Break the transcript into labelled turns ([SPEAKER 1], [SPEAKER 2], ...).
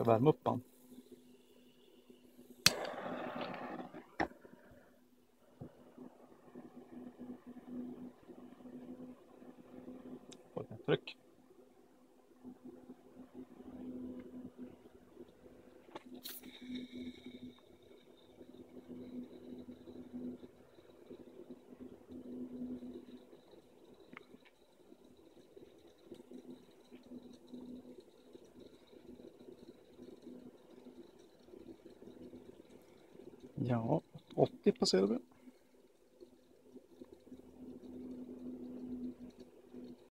[SPEAKER 1] ska värma upp den. Tryck. Ja, 80 passerar vi.